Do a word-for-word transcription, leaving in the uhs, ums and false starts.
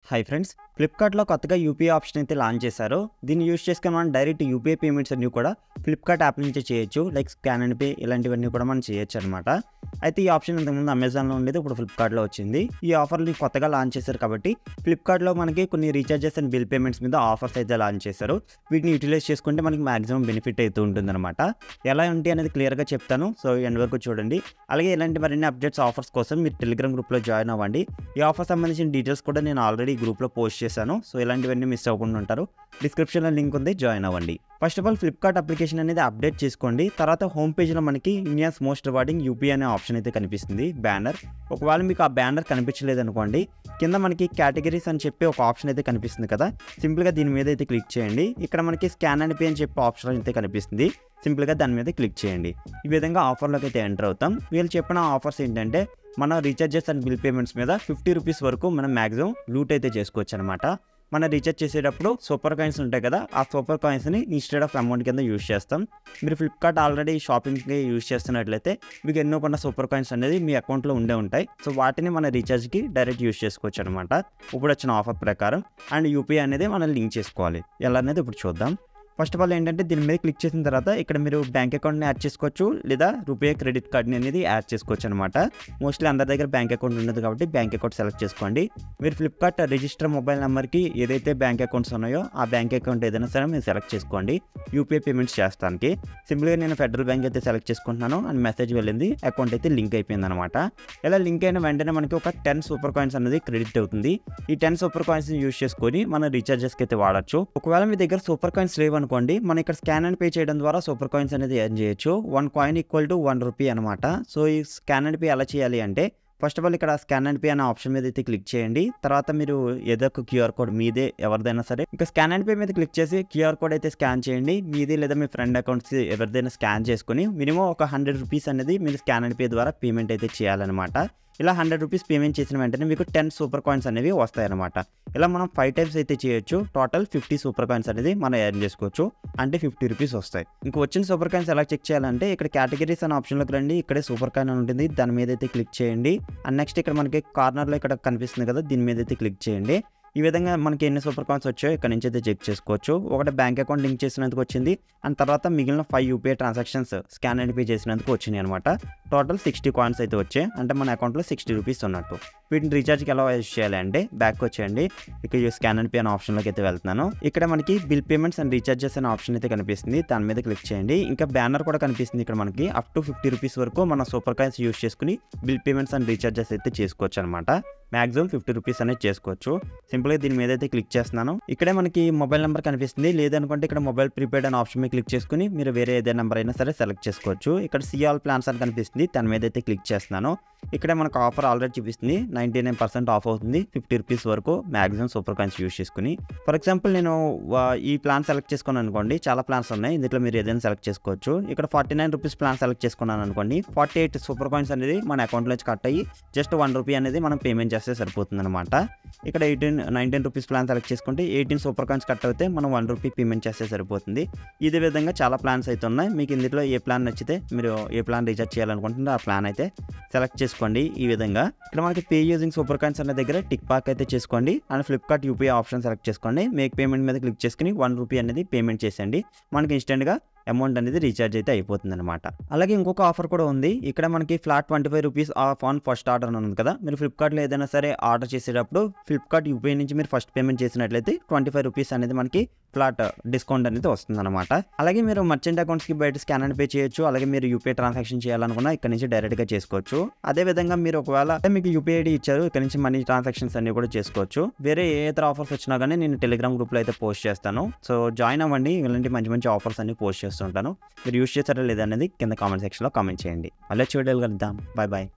Hi friends, ఫ్లిప్కార్ట్లో కొత్తగా UPI option అయితే లాంచ్ చేశారు. దీన్ని యూస్ చేసుకొని మనం డైరెక్ట్ యూపీఐ పేమెంట్స్ అన్నీ కూడా ఫ్లిప్కార్ట్ యాప్ నుంచి చేయొచ్చు. లైక్ స్కాన్ అండ్ పే ఇలాంటివన్నీ కూడా మనం చేయొచ్చు అనమాట. అయితే ఈ ఆప్షన్ ఇంతకుముందు అమెజాన్లో ఉండేది, ఇప్పుడు ఫ్లిప్కార్ట్లో వచ్చింది. ఈ ఆఫర్ని కొత్తగా లాంచ్ చేశారు కాబట్టి ఫ్లిప్కార్ట్లో మనకి కొన్ని రీఛార్జెస్ అండ్ బిల్ పేమెంట్స్ మీద ఆఫర్స్ అయితే లాంచ్ చేశారు. వీటిని యూటిలైజ్ చేసుకుంటే మనకి మాక్సిమం బెనిఫిట్ అయితే ఉంటుందన్నమాట. ఎలా ఉంటాయి అనేది క్లియర్గా చెప్తాను, సో ఎండ్ వరకు చూడండి. అలాగే ఇలాంటి మరిన్ని అప్డేట్స్ ఆఫర్స్ కోసం మీరు టెలిగ్రామ్ గ్రూప్లో జాయిన్ అవ్వండి. ఈ ఆఫర్ సంబంధించిన డీటెయిల్స్ కూడా నేను ఆల్రెడీ గ్రూప్లో పోస్ట్ చేశాను, సో ఇలాంటివన్నీ మిస్ అవ్వకుండా ఉంటారు. డిస్క్రిప్షన్లో లింక్ ఉంది, జాయిన్ అవ్వండి. First of all Flipkart application అనేది అప్డేట్ చేసుకోండి. తర్వాత హోమ్ పేజ్లో మనకి ఇండియాస్ మోస్ట్ రివార్డింగ్ యూపీఐ అనే ఆప్షన్ అయితే కనిపిస్తుంది, బ్యానర్. ఒకవేళ మీకు ఆ బ్యానర్ కనిపించలేదు అనుకోండి, కింద మనకి కేటగిరీస్ అని చెప్పి ఒక ఆప్షన్ అయితే కనిపిస్తుంది కదా, సింపుల్గా దీని మీద అయితే క్లిక్ చేయండి. ఇక్కడ మనకి స్కాన్ అండ్ పే అని చెప్పి ఆప్షన్ అయితే కనిపిస్తుంది, సింపుల్గా దాని మీద క్లిక్ చేయండి. ఈ విధంగా ఆఫర్లోకి అయితే ఎంటర్ అవుతాం. వీళ్ళు చెప్పిన ఆఫర్స్ ఏంటంటే మన రీఛార్జెస్ అండ్ బిల్ పేమెంట్స్ మీద ఫిఫ్టీ రూపీస్ వరకు మనం మ్యాక్సిమం లూట్ అయితే చేసుకోవచ్చు అనమాట. మన రీఛార్జ్ చేసేటప్పుడు సూపర్ కాయిన్స్ ఉంటాయి కదా, ఆ సూపర్ కాయిన్స్ని ఇన్స్టెడ్ ఆఫ్ అమౌంట్ కింద యూజ్ చేస్తాం. మీరు ఫ్లిప్కార్ట్ ఆల్రెడీ షాపింగ్కి యూజ్ చేస్తున్నట్లయితే మీకు ఎన్నో కొన్న సూపర్ కాయిన్స్ అనేది మీ అకౌంట్లో ఉండే ఉంటాయి. సో వాటిని మన రీఛార్జ్కి డైరెక్ట్ యూజ్ చేసుకోవచ్చు అనమాట ఇప్పుడు వచ్చిన ఆఫర్ ప్రకారం. అండ్ యూపీఐ అనేది మనం లింక్ చేసుకోవాలి. ఎలా అనేది ఇప్పుడు చూద్దాం. ఫస్ట్ ఆఫ్ ఆల్ ఏంటంటే దీని మీద క్లిక్ చేసిన తర్వాత ఇక్కడ మీరు బ్యాంక్ అకౌంట్ని యాడ్ చేసుకోవచ్చు, లేదా రూపే క్రెడిట్ కార్డ్ని అనేది యాడ్ చేసుకోవచ్చు అనమాట. మోస్ట్లీ అందరి దగ్గర బ్యాంక్ అకౌంట్ ఉండదు కాబట్టి బ్యాంక్ అకౌంట్ సెలెక్ట్ చేసుకోండి. మీరు ఫ్లిప్కార్ట్ రిజిస్టర్ మొబైల్ నెంబర్కి ఏదైతే బ్యాంక్ అకౌంట్స్ ఉన్నాయో ఆ బ్యాంక్ అకౌంట్ ఏదైనా సరే మీరు సెలెక్ట్ చేసుకోండి యూపీఐ పేమెంట్స్ చేస్తానికి. సింపుల్గా నేను ఫెడరల్ బ్యాంక్ అయితే సెలెక్ట్ చేసుకుంటున్నాను అండ్ మెసేజ్ వెళ్ళింది, అకౌంట్ అయితే లింక్ అయిపోయింది అనమాట. ఇలా లింక్ అయిన వెంటనే మనకి ఒక టెన్ సూపర్ కాయిన్స్ అనేది క్రెడిట్ అవుతుంది. ఈ టెన్ సూపర్ కాయిన్స్ని యూజ్ చేసుకొని మన రీఛార్జెస్కి అయితే వాడచ్చు. ఒకవేళ మీ దగ్గర సూపర్ కాయిన్స్ లేవు అనుకోండి, మనం ఇక్కడ స్కాన్ అండ్ పే చేయడం ద్వారా సూపర్ కాయిన్స్ అనేది ఎర్న్ చేయొచ్చు. One coin equal to one rupee అనమాట. సో ఈ స్కాన్ అండ్ పే ఎలా చేయాలి అంటే ఫస్ట్ ఆఫ్ ఆల్ ఇక్కడ స్కాన్ అండ్ పే అనే ఆప్షన్ మీద అయితే క్లిక్ చేయండి. తర్వాత మీరు ఏదో ఒక క్యూఆర్ కోడ్ మీదే ఎవరిదైనా సరే ఇంకా స్కాన్ అండ్ పే మీద క్లిక్ చేసి క్యూఆర్ కోడ్ అయితే స్కాన్ చేయండి. మీది లేదా మీ ఫ్రెండ్ అకౌంట్స్ ఎవరిదైనా స్కాన్ చేసుకుని మినిమం ఒక హండ్రెడ్ రూపీస్ అనేది మీరు స్కాన్ అండ్ పే ద్వారా పేమెంట్ అయితే చేయాలన్నమాట. ఇలా హండ్రెడ్ రూపీస్ పేమెంట్ చేసిన వెంటనే మీకు టెన్ సూపర్ కాయిన్స్ అనేవి వస్తాయన్నమాట. ఇలా మనం ఫైవ్ టైమ్స్ అయితే చేయొచ్చు. టోటల్ ఫిఫ్టీ సూపర్ కాయిన్స్ అనేది మనం ఎర్న్ చేసుకోవచ్చు, అంటే ఫిఫ్టీ రూపీస్ వస్తాయి. ఇంకా వచ్చిన సూపర్ కాయిన్స్ ఎలా చెక్ చేయాలంటే ఇక్కడ కేటగిరీస్ అనే ఆప్షన్లోకి రండి. ఇక్కడే సూపర్ కాయిన్ అని ఉంటుంది, దాని మీద అయితే క్లిక్ చేయండి. అండ్ నెక్స్ట్ ఇక్కడ మనకి కార్నర్లో ఇక్కడ కనిపిస్తుంది కదా, దీని మీద అయితే క్లిక్ చేయండి. ఈ విధంగా మనకి ఎన్ని సూపర్ కాయిన్స్ వచ్చాయో ఇక్కడ నుంచి అయితే చెక్ చేసుకోవచ్చు. ఒకటి బ్యాంక్ అకౌంట్ లింక్ చేసినందుకు వచ్చింది, అండ్ తర్వాత మిగిలిన five UPI transactions scan and pay చేసినందుకు వచ్చినాయి అనమాట. టోటల్ సిక్స్టీ కాయిన్స్ అయితే వచ్చాయి, అంటే మన అకౌంట్లో సిక్స్టీ రూపీస్ ఉన్నట్టు. వీటిని రీఛార్జ్కి ఎలా యూజ్ చేయాలి అంటే బ్యాక్ వచ్చేయండి. ఇక్కడ స్కాన్ అండ్ పే అనే ఆప్షన్లోకి అయితే వెళ్తున్నాను. ఇక్కడ మనకి బిల్ పేమెంట్స్ అండ్ రీఛార్జెస్ అనే ఆప్షన్ అయితే కనిపిస్తుంది, దాని మీద క్లిక్ చేయండి. ఇంకా బ్యానర్ కూడా కనిపిస్తుంది ఇక్కడ మనకి. అప్ టు ఫిఫ్టీ రూపీస్ వరకు మన సూపర్ కాయిన్స్ యూజ్ చేసుకుని బిల్ పేమెంట్స్ అండ్ రీఛార్జెస్ అయితే చేసుకోవచ్చు అనమాట. మ్యాక్సిమం ఫిఫ్టీ రూపీస్ అనేది చేసుకోవచ్చు. సింపుల్గా దీని మీద అయితే క్లిక్ చేస్తున్నాను. ఇక్కడే మనకి మొబైల్ నెంబర్ కనిపిస్తుంది, లేదనుకుంటే ఇక్కడ మొబైల్ ప్రీపెయిడ్ అనే ఆప్షన్ మీద క్లిక్ చేసుకుని మీరు వేరే ఏదైనా నెంబర్ అయినా సరే సెలెక్ట్ చేసుకోవచ్చు. ఇక్కడ సీ ఆల్ ప్లాన్స్ అని కనిపిస్తుంది, దాని మీద అయితే క్లిక్ చేస్తున్నాను. ఇక్కడే మనకు ఆఫర్ ఆల్రెడీ చూపిస్తుంది, నైంటీ నైన్ పర్సెంట్ ఆఫ్ అవుతుంది ఫిఫ్టీ రూపీస్ వరకు మ్యాక్సిమం సూపర్ కాయిన్స్ యూజ్ చేసుకుని. ఫర్ ఎగ్జాంపుల్ నేను ఈ ప్లాన్ సెలెక్ట్ చేసుకున్నాను అనుకోండి, చాలా ప్లాన్స్ ఉన్నాయి, ఇందులో మీరు ఏదైనా సెలెక్ట్ చేసుకోవచ్చు. ఇక్కడ forty nine rupees plan select చేసుకున్నాను అనుకోండి, ఫార్టీ ఎయిట్ సూపర్ కాయిన్స్ అనేది మన అకౌంట్లో నుంచి కట్ అయ్యి జస్ట్ వన్ రూపీ అనేది మనం పేమెంట్ చేస్తే సరిపోతుంది అనమాట. ఇక్కడ eighteen nineteen rupees plan select చేసుకుంటే ఎయిటీన్ సూపర్ కాయిన్స్ కట్ అయితే మనం వన్ రూపీ పేమెంట్ చేస్తే సరిపోతుంది. ఇదే విధంగా చాలా ప్లాన్స్ అయితే ఉన్నాయి. మీకు ఇందులో ఏ ప్లాన్ నచ్చితే మీరు ఏ ప్లాన్ రీఛార్జ్ చేయాలనుకుంటుంటే ఆ ప్లాన్ అయితే సెలెక్ట్ చేసుకోండి. ఈ విధంగా ఇక్కడ మనకి పే యూజింగ్ సూపర్ కాయిన్స్ అనే దగ్గర టిక్ పాక్ అయితే చేసుకోండి. And Flipkart UPI option select చేసుకోండి. మేక్ పేమెంట్ మీద క్లిక్ చేసుకుని వన్ రూపీ అనేది పేమెంట్ చేసేయండి. మనకి ఇన్స్టెంట్గా అమౌంట్ అనేది రీఛార్జ్ అయితే అయిపోతుంది అనమాట. అలాగే ఇంకొక ఆఫర్ కూడా ఉంది. ఇక్కడ మనకి flat twenty five rupees off on first order అని ఉంది కదా, మీరు ఫ్లిప్కార్ట్లో ఏదైనా సరే ఆర్డర్ చేసేటప్పుడు ఫ్లిప్కార్ట్ యూపీఐ నుంచి మీరు ఫస్ట్ పేమెంట్ చేసినట్లయితే ట్వంటీ ఫైవ్ రూపీస్ అనేది మనకి ఫ్లాట్ డిస్కౌంట్ అనేది వస్తుంది అనమాట. అలాగే మీరు మర్చెంట్ అకౌంట్స్కి బయట స్కాన్ అండ్ పే చేయొచ్చు. అలాగే మీరు యూపీఐ ట్రాన్సాక్షన్ చేయాలనుకున్నా ఇక్కడ నుంచి డైరెక్ట్గా చేసుకోవచ్చు. అదేవిధంగా మీరు ఒకవేళ మీకు యూపీఐ ఐడి ఇచ్చారు, ఇక్కడ నుంచి మనీ ట్రాన్సాక్షన్స్ అన్ని కూడా చేసుకోవచ్చు. వేరే ఏ ఇతర ఆఫర్స్ వచ్చినా కానీ నేను టెలిగ్రామ్ గ్రూప్లో అయితే పోస్ట్ చేస్తాను, సో జాయిన్ అవ్వండి. ఇలాంటి మంచి మంచి ఆఫర్స్ అన్ని పోస్ట్ చేస్తుంటాను. మీరు యూస్ చేస్తారా లేదా అనేది కింద కామెంట్ సెక్షన్లో కామెంట్ చేయండి. మళ్ళీ చూడాలి కలుద్దాం. Bye bye.